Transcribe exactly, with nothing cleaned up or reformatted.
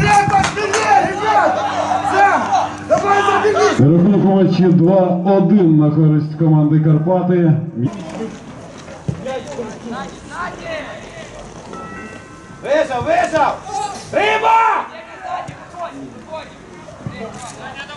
Рахунок матчі два один на користь команди Карпати. Вижав, вижав! Риба!